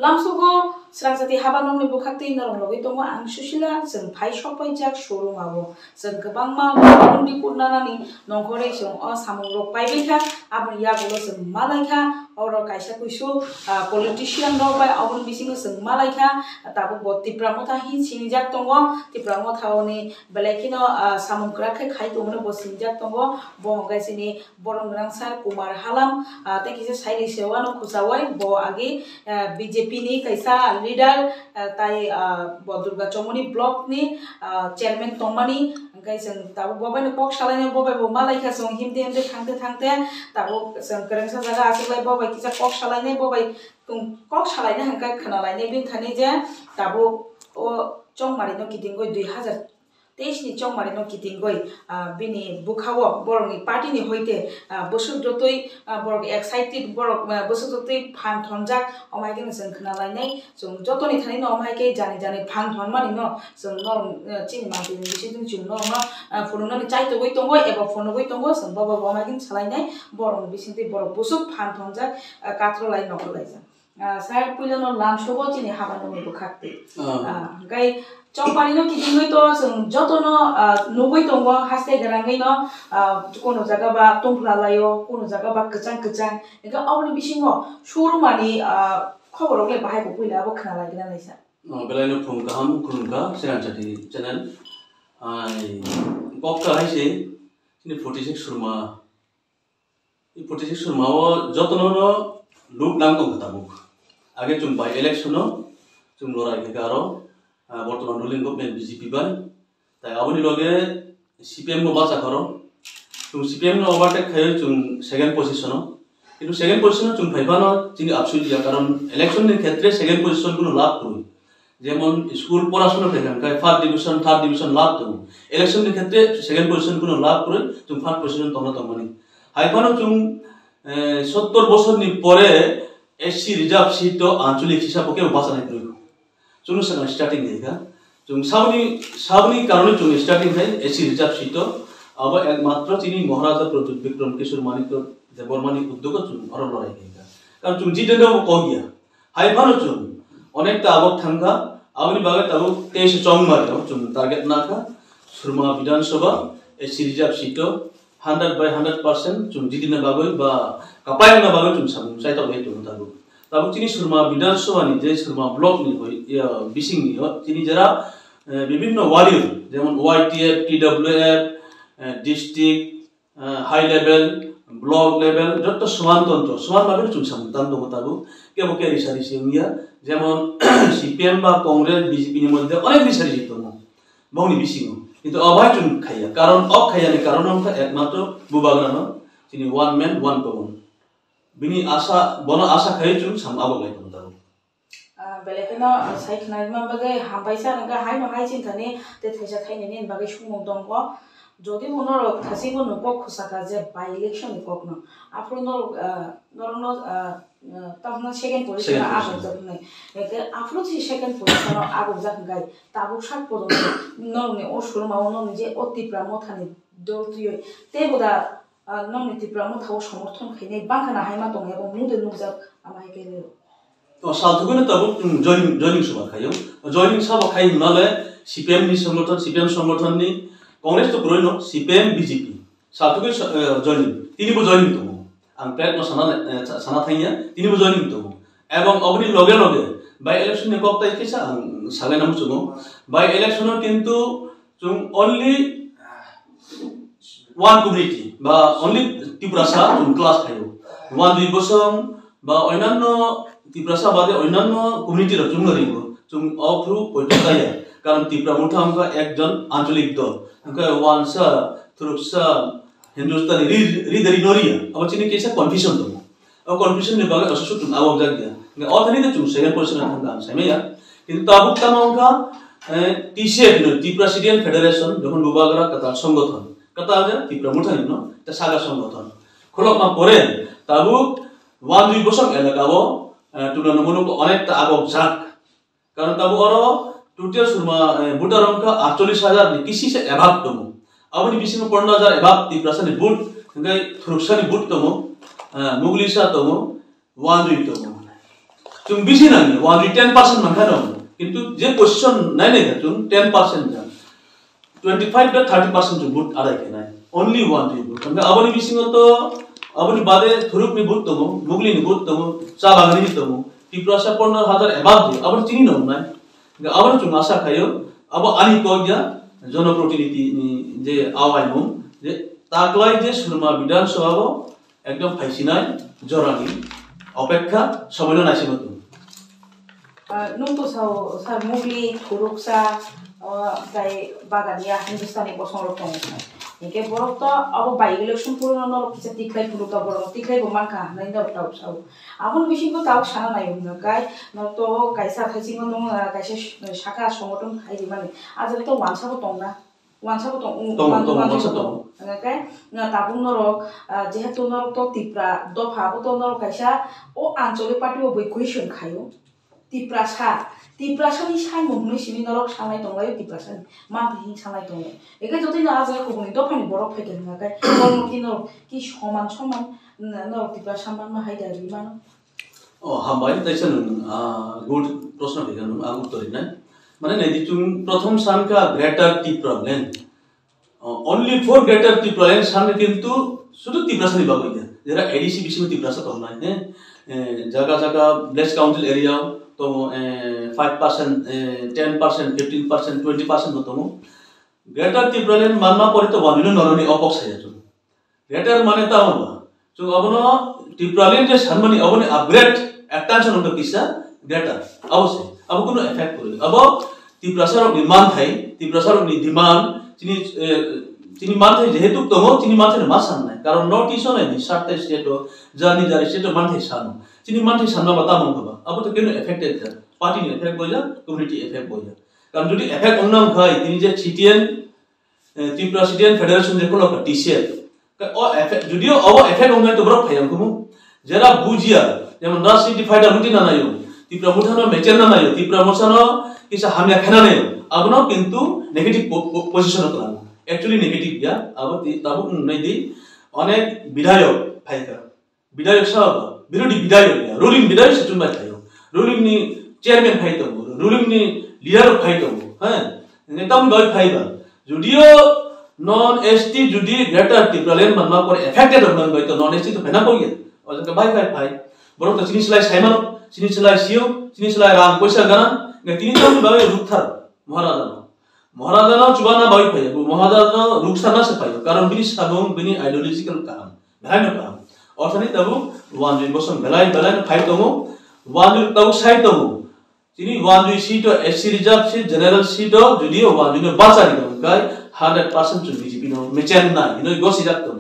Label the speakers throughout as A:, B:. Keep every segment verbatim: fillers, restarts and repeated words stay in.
A: lamsugo srangjati habanong ni bukhakti narong logi tongo ang susila jeng phai sopai jak showroom abo jeng kwbangma undi purnanani nongkhore jeng o samung rok paibekha aboni yagulo jeng malaikha oro kaisa kuisu politician rok bai aboni bisingo jeng malaikha tabo bo tipramotha hi singjak tongo tipramotha oni belekino samung krakhe khai tongno bo singjak tongo bo gaisini borong rangsar kumar halam te kisa sairi sewano khusawai bo agi B J P ni kaisa leader tai bo Durga Chomoni block ni chairman tongmani angkai jeng tabo bobai ni pok salai bobai bo malaikha jong himde himde thangte thangte tabo jeng kerengsa jaga asilai bobai kisa pok salai ni bobai kok salai ni hangkai khnalai ni bin thani je tabo o chongmari no kitingoi two thousand twenty ni chongmari no kitingoi bini bukhawo borong ni party ni hoite bosuk dotoi borok excited borok bosuk dotoi phan thonjak omai king jeng khnalai nei jong jotoni thani no omai ke jani jani phan thonmani no jong no chini ma bin bisin jung no no phone no chai to goi tongoi eba phone goi tongo jong baba omai king salai nei borong bisin te borok bosuk phan thonjak katrolai nokolai ja sar puilo no lam sobo chini habano ni bukhakti gai chongpari no kitingoi to jeng jotono nugoi tongo haste garangai no kono jaga ba tongfla layo kono jaga ba kachang kachang ega awni bisingo shurumani khobor ogle bahai ko puila bo khana lagina naisa
B: belai no phung kaham khunka Srangchati channel ai kokka haise ni forty-six surma i forty-six surma o jotono no look lang tong kata buk age chung by election no chung lorai ke garo বর্তমান ruling government BJP বাই তাই আবনি লগে CPM গো বাসা করো তুমি CPM no overtake খাই তুমি সেকেন্ড পজিশন কিন্তু সেকেন্ড পজিশন তুমি ভাইবানো চিনি আবসুলিয়া কারণ ইলেকশনের ক্ষেত্রে সেকেন্ড পজিশন গুলো লাভ করুই যেমন স্কুল পড়াশোনা থেকে কাই ফার্স্ট ডিভিশন থার্ড ডিভিশন লাভ তুমি ইলেকশনের ক্ষেত্রে সেকেন্ড পজিশন গুলো লাভ করে তুমি ফার্স্ট পজিশন তোমরা তোমনি হাইবানো তুমি সত্তর বছর নি পরে এসসি রিজার্ভ সিট আঞ্চলিক হিসাবকে বাসা নাই করুই जों संग स्टार्टिंग है जों सावनी सावनी कारण जों स्टार्टिंग है एसी रिजर्व सीट अब एकमात्र चिनी महाराजा प्रद्युत विक्रम किशोर मानिक देवबर्मानी उद्योग जों हरन लराय है कारण जों जिदेनो को गया हाइफानो जों अनेकटा आबक थांगा आबनि बागे ताबो तेईस चंग मारो जों टारगेट नाखा सुरमा विधानसभा AC reserve seat one hundred by one hundred percent जों जिदिनो बागे बा कापायना बागे जों सामु साइट अफ हेतु ताबो ताबो चिनी सुरमा विधानसभा नि जे सुरमा ब्लॉक नि होय बिसिं नि चिनी जरा विभिन्न वालियो जेमन YTF TWF district high level block level जत समान तंत्र समान भाबे जों सामतान दङ ताबो केबो के रिसारि सिंगिया जेमन सीपीएम बा कांग्रेस बीजेपी नि मध्ये अनेक रिसारि दङ बौनि बिसिं किन्तु अभाय जों खाया कारण अ खायानि कारण हम एकमात्र बुबाग्रानो चिनी वन मैन वन पवन बिनी आशा बनो आशा खाय जों साम आबो गाय दङ ताबो
A: बेलेकनो साइखनाय मा बागे हामबायसा नगा हाय न हाय चिन्ताने ते थैसा थाइने ने बागे सुमो दंगो जदि मनर थासिबो नको खुसाका जे बाय इलेक्शन कोकनो आफ्रो नरनो तमना सेकेंड पोजीशन आगो जखनै एके आफ्रो थि सेकेंड पोजीशन आगो जखनै ताबो सात पदो नरने ओ सुरमाव न जे अतिप्रा मथानि दलतिय तेबोदा नरने तिप्रा मथाव समर्थन खैनै बाखना हायमा दङ एबं मुदे नुजा आमाय गेले
B: तो साधुगुन तब जॉइनिंग जॉइनिंग सभा खायो जॉइनिंग सभा खाइ नाले सीपीएम नि संगठन सीपीएम संगठन नि कांग्रेस तो पुरोनो सीपीएम बीजेपी साधुगुन जॉइनिंग तिनिबो जॉइनिंग दङ आं प्लेट न साना साना थाइया तिनिबो जॉइनिंग दङ एवं अबनि लगे लगे बाय इलेक्शन नि कक्ताय केसा आं सागायनाम जुगो बाय इलेक्शन किन्तु जों ओनली वन कम्युनिटी बा ओनली त्रिपुरासा जों क्लास खायो वन दुई बोसों बा अन्यान्य त्रिपुरासा बादे अन्यान्य कम्युनिटी र जों नरिबो जों अफ्रु पयतकाया कारण त्रिपुरा मुठा हमका एकजन आंचलिक दल हमका वानसा थ्रुपसा हिंदुस्तानी रिदरी नरिया अब चिनि केसा कन्फ्युजन दङ अब कन्फ्युजन नि बागे असुसु तुम आवक जागिया ने अथनि त जों सेकेन्ड पर्सन थांगा साइमेया किन्तु ताबुक तामाउका टीसीएफ न त्रिपुरा सिडियन फेडरेशन যখন বুবাগরা কতা সংগঠন कता जे त्रिपुरा मुठा न त सागा संगठन खलकमा परे ताबुक वन दुई बोसों एलाकाबो तुलना मुलुक अनेकटा आबक जाक कारण ताबो अरो टोटल सुरमा बुटारंका अड़तालीस हजार नि किसी से एभाब दङ अबनि बिसिम पन्ध्र हजार एभाब त्रिपुरासानि बुट गय थ्रुपसानि बुट दङ मुगलिसा दङ वन दुई दङ chung bisi nani only ten percent mangka dong kintu je position nai nai ka chung ten percent ja twenty-five to thirty percent chung vote arai ke nai only one to vote kanga aboni bisi to aboni bade thuruk ni vote tomo mugli ni vote tomo cha bagani ni tomo tipra sa porno hazar above je aboni chini no nai kanga aboni chung asa khayo abo ani ko ja জনপ্রতিনিধি যে away মু যে তাকলাই যে সুরমা বিধানসভা একদম ফাইসিনাই জরানি অপেক্ষা সময় নাইছে মতো
A: nung tu sao sa mugli thuruk sa dai bagania hindustani bosong rotong ike borok to abo bai election puruno no kisa tiklai puru to borok tiklai bo manka nai da tau sao abon bishi ko tau sana nai um kai no to kaisa khaisi ngo no kaisa shaka সংগঠন khai di mane aja to wansa bo tong na wansa bo tong
B: tong tong wansa tong
A: kai na tabung norok jehetu norok to tipra dofa bo to norok kaisa o ancholic party o boi question khayo tiprasa tiprasa ni sai mumni sini norok sanai tonglai tiprasa ma bhi sanai tonglai eke jodi na aja ko boni dofani borok pheke na kai kono ki norok ki soman soman norok tiprasa man ma hai dari mano
B: ও হামবাই তাইছেন good প্রশ্ন দিলেন আমি উত্তর দিই মানে নেদি চুং প্রথম সানকা greater Tipraland only for greater Tipraland সামনে কিন্তু শুধু টিপ্রাসা নিবা কইয়া যারা এডিসি বিসি টিপ্রাসা তো নাই হ্যাঁ জায়গা জায়গা ব্লেস কাউন্সিল এরিয়া তো five percent ten percent fifteen percent twenty percent তো গ্রেটার টিপ্রালেন মানমা পরে তো ওয়ানিনো নরনি অপক্সাই আছে গ্রেটার মানে তাও না চুং অবনো টিপ্রালেন যে সানমানি অবনে upgrade extension untuk kisah data, awas sih. Abu kuno efek boleh. Abu di prasarok di mantai, di prasarok di demand, sini sini mantai jehetu tomo, sini mantai masan nih. Kalau notice nih di satu state jani jari state mantai sanu. Sini mantai sanu bata mungkin. Abu tuh kuno efek itu. Party ni efek boleh, community efek boleh. Kalau jadi efek orang kaya, ini je C T N, Tripura C T N Federation je kalau T C L. Oh efek, jadi abu efek orang itu berapa yang kamu? Jera bujia. যেমন রাজনীতি ফাইডা রুটি না নাইও ত্রিপুরা মুঠানো মেচেন না নাইও ত্রিপুরা মোছানো কিছু হামিয়া খেনা নাইও আবনো কিন্তু নেগেটিভ পজিশন করা অ্যাকচুয়ালি নেগেটিভ ইয়া আবো তাবো নাই দি অনেক বিধায়ক ফাইকা বিধায়ক সব বিরোধী বিধায়ক রুলিং বিধায়ক সেটুন বাই খাইও রুলিং নি চেয়ারম্যান ফাইতো রুলিং নি লিডার ফাইতো হ্যাঁ নেতাম গয় ফাইবা যদিও নন এসটি যদি গ্রেটার ত্রিপুরালেন মানমা করে এফেক্টেড হন গয় তো নন এসটি তো ফেনা কইয়া অজকে বাই ফাই ফাই borok to sini selai saiman sini selai siu sini selai ram poisa gana ngai tini tahun bawe rukthar maharaja maharaja chubana bawi phai maharaja ruksana se phai karon bini sabung bini ideological karam bhaino karam orthani tabu one jin bosom belai belai phai tomo one jin tabu sai tomo sini one jin seat S C reserve seat general seat judio one jin bachari dom kai one hundred percent chu B J P no mechen na you know go sidak tomo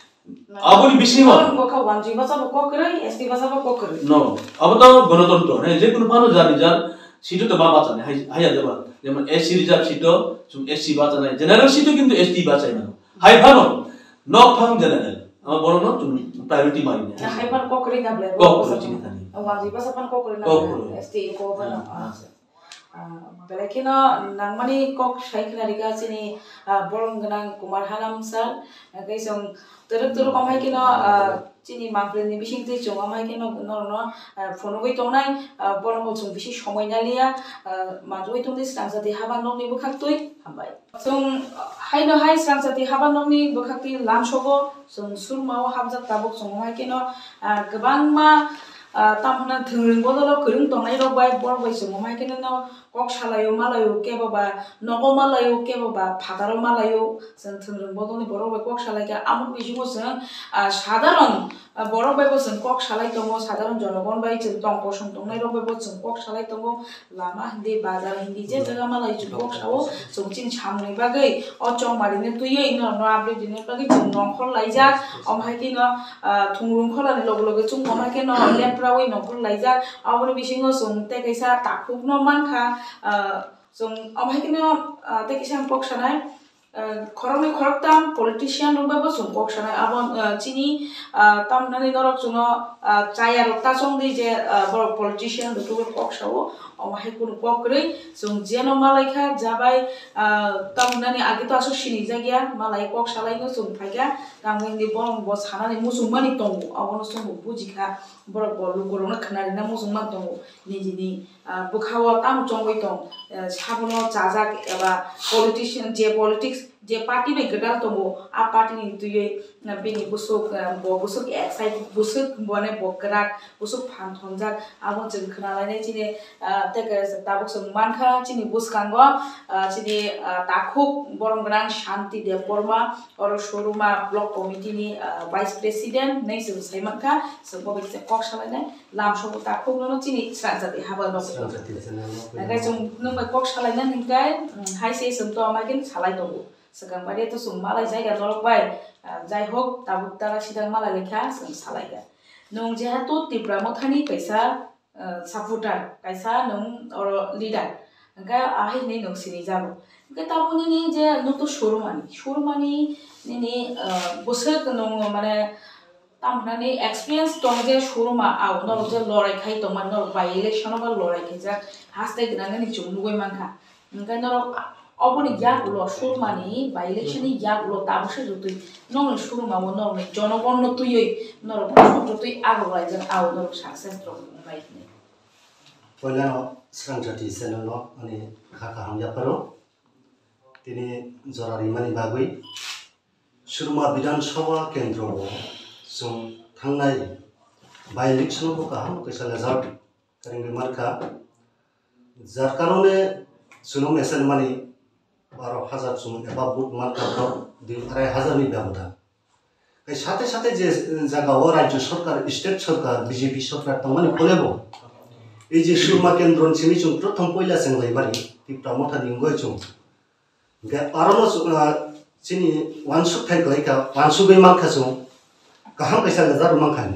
B: aboni bisi ma
A: ko ka wanji basa ko krai st basa ko krai
B: no abo to গণতন্ত্র হ্যাঁ যে কোনো পানো জানি যার seat তো বা বাঁচানে হাইয়া দেবা যেমন এসসি রিজার্ভ সিট চুম এসসি বাঁচানে জেনারেল সিট কিন্তু এসটি বাঁচাই না হাই ভানো নক ফাং জেনারেল আমার বড় ন চুম প্রায়োরিটি মারি না
A: হাই পান ko krai na ble
B: ko krai চিনি জানি
A: wanji basa pan ko krai na st ko bana belakina nangmani kok shaikna riga sini borong ganang kumar hanam sar gaisong teruk teruk amai kina chini mangplen ni bising tei chong amai kina no no phono goi tongnai borong mo chung bisi সময় nalia majoi tongni sangsati haba nokni bukhaktoi hambai chung haino hai sangsati haba nokni bukhakti lamsogo chung surmao habjak tabuk chung amai kina gobang ma tamhana thungring bodolo kurung tongnai rok bai bor bai chung amai kina no kok salayo malayo kebaba nogo malayo kebaba phadaro malayo chung thungring bodoni borok bai kok salai ka amuk bijimo chung সাধারণ বড় bai bo chung kok salai tongo সাধারণ জনগণ bai chung tong posong tongnai rok bai bo chung kok salai tongo lama hindi bazar hindi je jaga malai chung kok sao chung chin chamni bagai o chong marine tuye no no update dine bagai chung nongkhol laijak omhai ki no thungrung kholani log log chung omhai ki no leprawai nongkhol laijak aboni bisingo chung te kaisa takhuk no mankha chung omhai ki no te kaisa kok sanai khorokni khoroktam politician rokbai bo chung kok sanai abon chini tamnani norok chung chaya rok ta chong di je bor politician rok kok sao omhai kun kok rei chung jeno malai kha jabai tamnani age to aso sini jagya malai kok salai no chung phaiga tamngi borong bo sanani musung mani tong abono chung bujikha borok bo lugoro na khnari na mujung man tongo nijini bukhawa tam chongoi tong sabono chajak eba politician je politics je party bai gedal tongo a party ni tuye na bini busuk bo busuk excited busuk bone bokrak busuk phan thonjak abo jeng khnalai ne chini teke tabuk sung mankha chini buskango chini takhuk borom grang shanti de porma oro shoruma block committee ni vice president nei sung saimanka so bo se kok salai ne lam shobu takhuk no chini sranjati haba no naga jung nung kok salai na ningkai hai se sum to amagin salai tongo segang bari to sung malai jaiga dolok bai jai hok tabuk tara sidang malai lekha sung salai ga nung jehato tipra mothani kaisa supporter kaisa nung oro leader engka ahi nei nung sini jabo engka tabuni ni je nung to shorumani shorumani ni bosek nung mane tamnani experience tong je shoruma au no je lorai khai tong man no by election ba lorai khai ja haste gnanga ni chung nugoi manka engka no oboni yak lo shorumani by election ni yak lo tabose jutui nong shoruma mo no jonogon no tuyoi no jutui agolai ja au no success tong bai ni
C: Pola Srangjati Senono ani khaka hamya paro tini jorari mani bagui Shurma Bidhan Sabha Kendro sung thangnai by election ko kaham kaisa lazar karingi marka jar karone suno mesen mani baro হাজার sung eba but marka pro dui arai হাজার ni ব্যবধান এই সাথে সাথে যে জায়গা ও রাজ্য সরকার state সরকার BJP সরকার তমানি বলেবো এই যে সুরমা কেন্দ্র চিনি চুং প্রথম পয়লা সেংলাই বাড়ি টিপটা মথা দিঙ্গই চুং গে আরনো চিনি ওয়ানসুক থাই গলাইকা ওয়ানসুগৈ মানখা চুং কাহাম কাইসা লাজার মানখান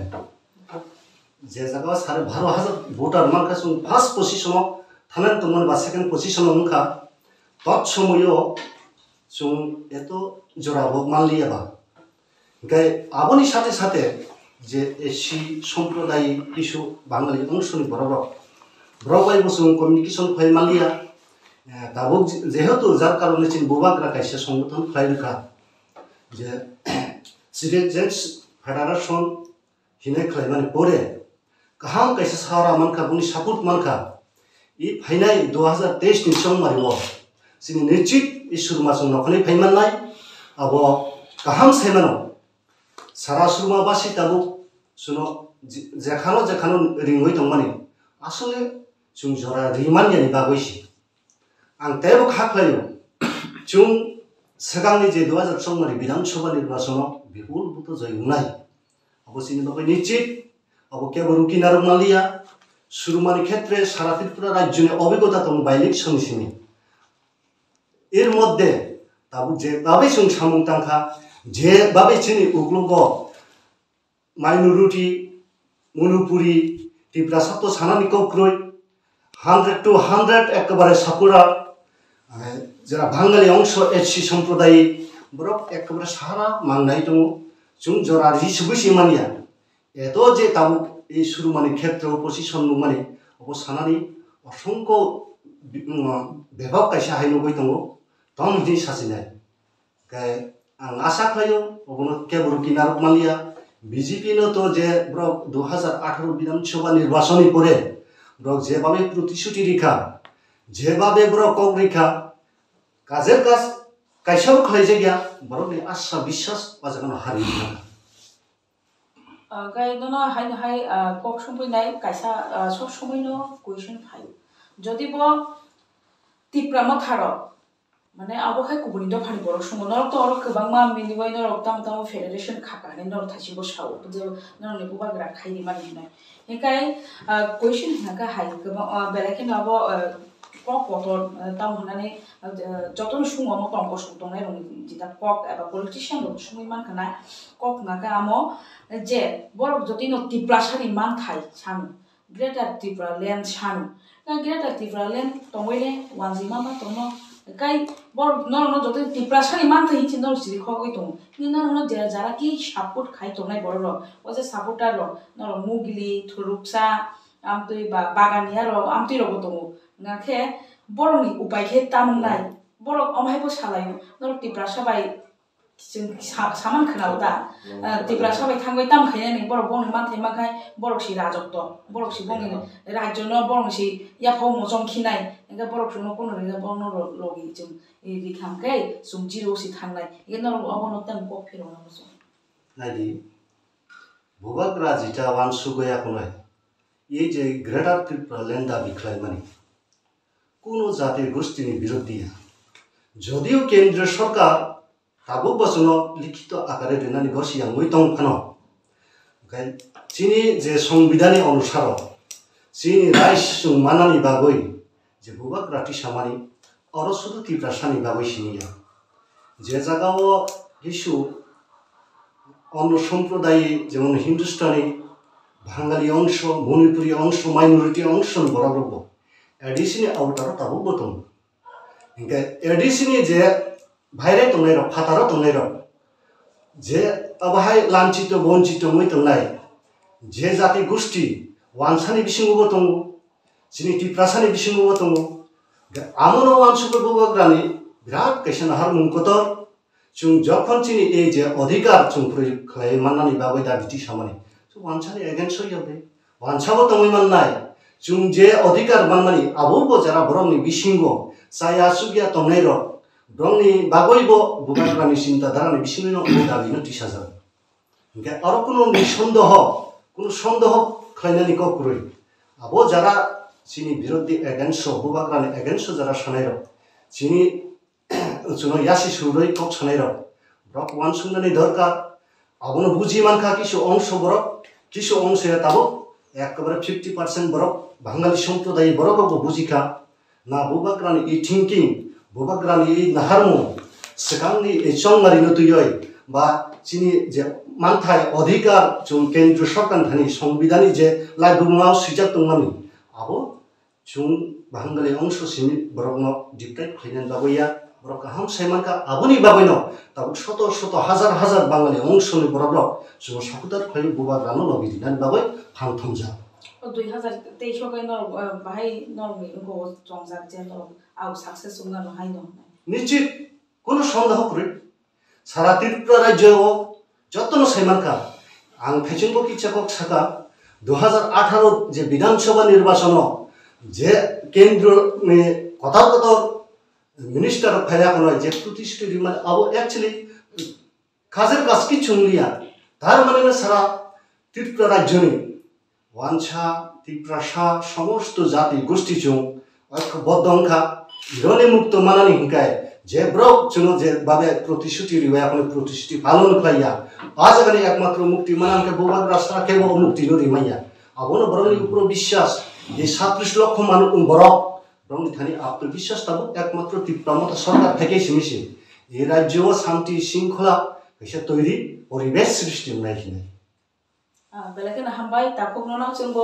C: যে জায়গা সাড়ে বারো হাজার ভোটার মানখা চুং ফার্স্ট পজিশন থানান তমন বা সেকেন্ড পজিশন মুখা তৎ সময়ও চুং এত জোড়াবো মানলিয়াবা গে আবনি সাথে সাথে যে এসি সম্প্রদায় কিছু বাঙালি অংশনি বরাবর ব্রবাই বসুং কমিউনিকেশন ফাই মালিয়া দাবক যেহেতু যার কারণে চিন বুবাকরা কাইসা সংগঠন ফাই রেখা যে সিটিজেন্স ফেডারেশন হিনে খাইমানি পরে কাহাম কাইসা সারা মানকা বুনি সাপোর্ট মানকা ই ফাইনাই দু হাজার তেইশ नि सममारिव सिनि निश्चित ईश्वर मासुं नखनै फाइमाननाय अब काहाम साइमानो सारा सुरमाबासि ताबु सुनो जेखानो जेखानो रिंगै दंमानि आसले जों जरा रिमानियानि बागैसि आं तेबो खाख्लायो जों सिगांनि जे दो हाजार सममारि विधानसभा निर्वाचनाव बिपुल बुत जयनाय अब सिनि बागै निश्चित अब केबो रुकिनार मालिया सुरमानि क्षेत्रे सारा त्रिपुरा राज्यनि अभिज्ञता दं बाइलेक्शन सिनि এর মধ্যে তাবু যে ভাবে जों সামুং তাंखा যে ভাবে চিনি উগ্লগ মাইনরিটি মনুপুরি ত্রিপুরা সাতো সানানি কক্রই হান্ড্রেড টু হান্ড্রেড একেবারে সাপুরা যারা বাঙালি অংশ এসি সম্প্রদায় বরক একেবারে সারা মাংনাই দङ जों जरा रिसबैसि मानिया এত যে তাবু এই সুরমানি ক্ষেত্র পজিশন মানে অবসানানি অসংখ্য বিভাগ কাইসা হাইনগৈ दङ तम दिन सासिनाय गाय आं आशा खायो अबनो केबुरु किनार मालिया बीजेपी नो तो जे ब्र दो हज़ार अठारह विधानसभा निर्वाचननि परे ब्र जेभाबे प्रतिश्रुति रेखा जेभाबे ब्र कक रेखा काजेर काज काइसाव खालायजे गया बरनि आशा विश्वास बाजागन हारि
A: गाय दना हाय हाय कक समफैनाय काइसा सब समयनो क्वेश्चन फाय जदि ब तिप्रा मथार माने आबोखाय गुबुननि दफानि बर' सङो नरक तो अरक गोबां मा मिनिबाय नरक ताम ताम फेडारेशन खाखाने नरक थासिबो साव जे नरनि बुबाग्रा खायनि मानि होनाय हेकाय क्वेश्चन हाका हाय गोबां बेलेके नाबो कक पटर ताम होनानै जतन सुङो म तंक सुङ दंनाय रं जिता कक एबा पलिटिशियन रं सुङै मानखाना कक नागा आमो जे बरक जति न तिप्रासानि मान थाय सानु ग्रेटर त्रिपुरा लैंड सानु ग्रेटर त्रिपुरा लैंड तंगैले वानजिमा मा तंनो गाय बर नरनो जते तिप्रासानि मानथा हिचि नर सिरि खगै दं नि नरनो जे जारा कि सापोर्ट खाइ तंनाय बर र ओ जे सापोर्टार र नर मुगिलि थुरुपसा आमतै बा बागानिया र आमतै रबो दङ नाखे बरनि उपायखे तामनाय बर अमहायबो सालायो नर तिप्रासा बाय जों सामान खोनाव दा तिब्रा सबाय थांबाय दामखायनानै बर' बंनि मानथाय माखाय बर'सि राजत्व बर'सि बंनि रायजोनो बर'सि याफाव मजं खिनाय एंगा बर'फोरनो कोनो रेगा बनो लगी जों इ खामकै जों जिरोसि थांनाय एगा नर अबनो तम को फेरनो जों
C: नायदि भुबाक राजिता वान सुगया कोनाय ये जे ग्रेटर त्रिपुरा लेंदा बिख्लाय माने कोनो जाति गोष्ठीनि बिरुद्धिया যদিও কেন্দ্র সরকার তাবো বচন লিখিত আকারে দেনানি গসিয়াং মইতং ফানো গাই চিনি যে সংবিধানে অনুসার চিনি রাইস সুং মানানি বাগৈ যে বুবাক রাতি সামানি অরশুধু ত্রিপ্রাসানি বাগৈ সিনিয়া যে জায়গাও কিছু অন্য সম্প্রদায় যেমন হিন্দুস্তানি বাঙালি অংশ মণিপুরী অংশ মাইনরিটি অংশ বরাবর এডিসিনি আউটার তাবো বতং इनके एडिसनी जे भाइरे तंगनाय र फातारा तंगनाय र जे अबहाय लांचितो बनचितो मै तंगनाय जे जाति गोष्ठी वानसानि बिसिङावबो दङ जिनि तिप्रासानि बिसिङावबो दङ आमनो वानसुबो बुबाग्रानि बिराद कैसन हार मुंकतर जों जखन चिनि ए जे अधिकार जों प्रयोग खालाय माननानि बाबै दा बिदि सामानि जों वानसानि एगेन्स्ट होयाबे वानसाबो तंगै माननाय जों जे अधिकार माननानि आबो जरा बरंनि बिसिङाव saya sugia tongero brongni bagoibo bubagrani sinta darani bisingino odabino tisazar ge aro kono nisondoh kono sondoh khlainani ko kuroi abo jara chini birodhi against bubagrani against jara sanairo chini chuno yasi suroi kok sanairo brok wan sunani dorkar abono buji manka kisu ongsho borok kisu ongsho tabo ekabare fifty percent borok bangali সম্প্রদায় borok bujika na bubagrani i thinking bubagrani i naharmo sekangni e chongari no tuyoi ba chini je manthai adhikar chung kendra sarkar thani সংবিধানি je laibumao sijak tongmani abo chung bangali ongsho sini borokno deprive khainan bagoya borok ham saimanka aboni bagoino tabuk shoto shoto hajar hajar bangali ongsho ni borok chung sakudar khai bubagrano logidinan bagoi phanthomja
A: দুই হাজার তেইশ সকাই নর ভাই নরমি গো জংজাক যে নর আউ success উনা high ন
C: নিশ্চিত কোনো সন্দেহ করে সারা ত্রিপুরা রাজ্য যতন সাইমানকা আং ফেচিং কি চাকক সাকা দুই হাজার আঠারো যে বিধানসভা নির্বাচন যে কেন্দ্র কথা কথা মিনিস্টার ফাইলা কোন যে প্রতিষ্ঠিত মানে আবো অ্যাকচুয়ালি কাজের কাজ কি চুনলিয়া তার মানে সারা ত্রিপুরা রাজ্যনি वांछा तिप्रासा समस्त जाति गोष्ठी चुं ঐক্যবদ্ধ অংখা ইরনে মুক্ত মানানি হিংকায় যে ব্রক চুনো যে বাবে প্রতিশ্রুতি রিওয়া কোন প্রতিশ্রুতি পালন খাইয়া আজ গানি একমাত্র মুক্তি মানানকে বুবাগ্রা সাকে ব মুক্তি নরি মাইয়া আবনো বরংনি উপর বিশ্বাস যে সাতত্রিশ লক্ষ মানুষ বরক বরংনি থানি আত্মবিশ্বাস তাবো একমাত্র ত্রিপ্রামতা সরকার থেকে সিমিছে এই রাজ্য শান্তি শৃঙ্খলা এসে তৈরি পরিবেশ সৃষ্টি নাইহিনে
A: belakang hambai tapuk nona cenggo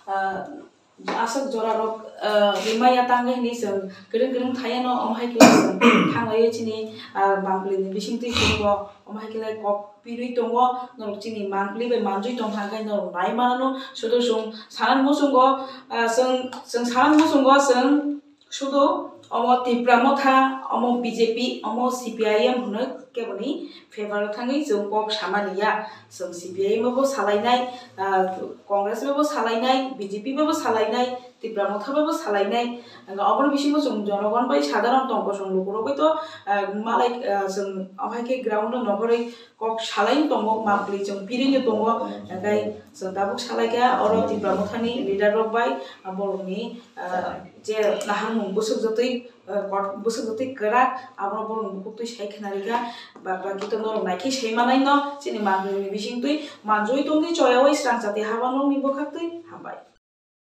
A: asak jorarok rimaya tangga ini seng kering kering thaya no omhai kila seng thangai chini bangli ni bising ti cenggo omhai kila kop pirui tongo norok chini mangli be manjui tong thangai no nai manano sudo sung sanan musunggo seng seng sanan musunggo seng sudo omo tipra motha omo bjp omo cpim hune keboni favor thangai jong kok samaniya jong cpim bo salainai congress bo salainai bjp bo salainai tipra motha bo salainai obor bisingo jong jonogon bai sadharon tongko jong lukuro bai to malai jong amhaike ground no nogorei kok salain tongo mapli jong pirini tongo gai jong tabuk salaika oro tipra mothani leader rok bai aborni je nahang busuk jotoi busuk jotoi kerak abro borong bukutoi sai khnarika ba baki to nor naiki sai manai no chini mangni bising tui manjoi tongi choyawai strang jati habano mi bokhaktoi hambai